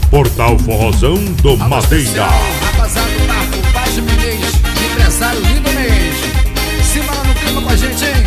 Portal Forrozão do Madeira. Rapaziada do Marco, Baixo Menezes, empresário Lindo Mês. Cima lá no clima com a gente, hein?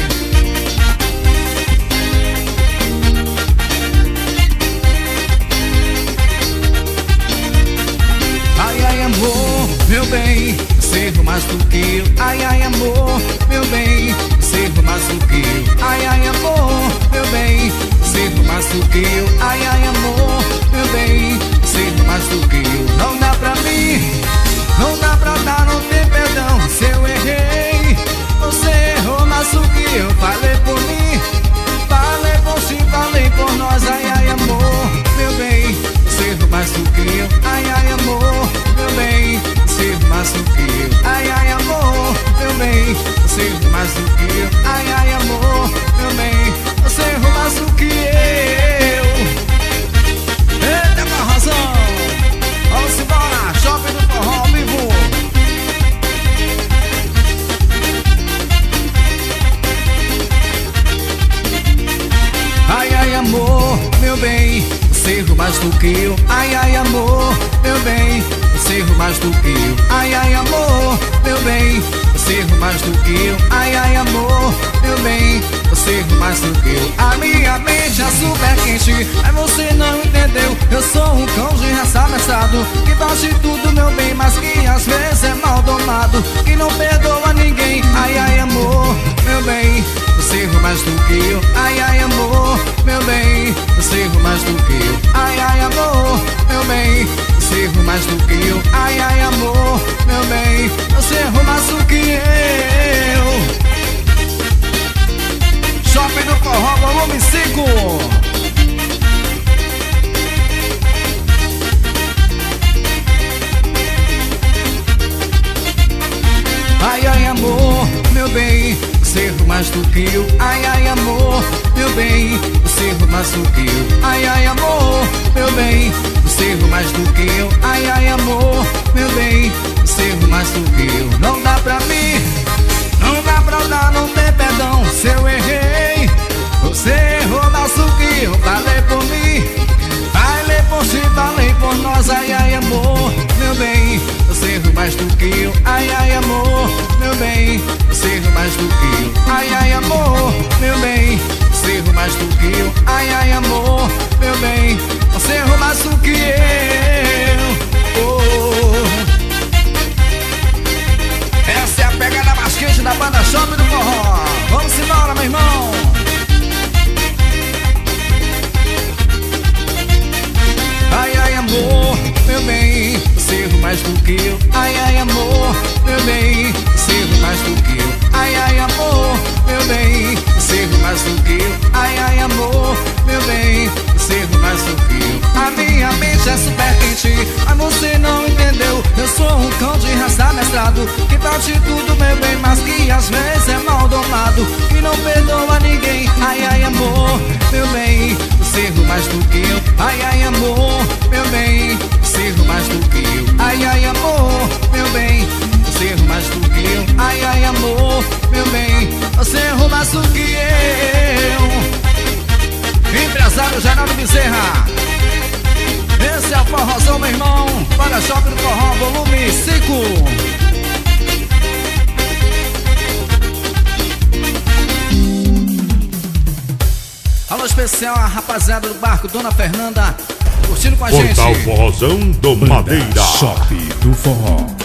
Ai, ai, amor, meu bem, servo mais do que eu. Ai, ai, amor, meu bem, servo mais do que eu. Ai, ai, amor, meu bem, servo mais do que eu. Ai, ai, amor, meu bem, servo mais do que eu. Não dá pra mim, não dá pra dar, não tem perdão se eu errei. Você errou mais do que eu. Falei por mim, falei por si, falei por nós. Ai, ai, amor, meu bem, servo mais do que eu. Ai, ai, amor, meu bem, servo mais do que eu. Ai, ai, amor, meu bem, servo mais do que eu. Ai, ai, amor, meu bem, servo mais do que eu. Eita, com razão. Vamos embora, Shopping do Forró ao vivo. Ai, ai, amor, meu bem, servo mais do que eu. Ai, ai, amor, meu bem, servo mais do que eu. Ai, ai, amor, meu bem, servo mais do que eu. Ai, ai, amor, meu bem, servo mais do que eu. A minha mente é super quente, mas você não entendeu. Eu sou um cão de raça mestrado, que faz de tudo, meu bem, mas que às vezes é mal domado, que não perdoa ninguém. Ai, ai, amor, meu bem, servo mais do que eu. Ai, ai, amor, meu bem, servo mais do que eu. Ai, ai, amor, meu bem, servo mais do que eu. Ai, ai, amor, meu bem, servo mais do que eu. Shopping do Forró, volume 5. Ai, ai, amor, meu bem, servo mais do que eu. Ai, ai, amor, meu bem, servo mais do que eu. Ai, ai, amor, meu bem, servo mais do que eu. Ai, ai, amor, meu bem, servo mais do que eu. Não dá pra mim, não dá pra dar, não tem perdão se eu errei. Você errou mais do que eu. Falei por mim, falei por si, falei por nós. Ai, ai, amor, meu bem, servo mais do que eu. Ai, ai, amor, meu bem, servo mais do que eu. Ai, ai, amor, meu bem, servo mais do que eu. Ai, ai, amor, meu bem, servo mais do que eu. Oh. Essa é a pegada mais quente da banda Shopping do Forró. Vamos embora, meu irmão. Ai, ai, amor, meu bem, servo mais do que eu. Ai, ai, amor, meu bem, servo mais do que eu. Ai, ai, amor, meu bem, servo mais do que eu. Ai, ai, amor, meu bem, servo mais do que eu. A minha mente é super quente, mas você não entendeu. Eu sou um cão de raça mestrado, que bate tudo, meu bem, mas que às vezes é mal domado, e não perdoa ninguém. Ai, ai, amor, meu bem, servo mais do que eu. Ai, ai, amor, meu bem, servo mais do que eu. Ai, ai, amor, meu bem, servo mais do que eu. Ai, ai, amor, meu bem, servo mais do que eu. Empresário Geraldo Bezerra. Esse é o Forrozão, meu irmão. Para Shopping do Forró, volume 5. Alô especial a rapaziada do barco, Dona Fernanda, curtindo com a gente. Portal Forrozão do Madeira. Shopping do Forró.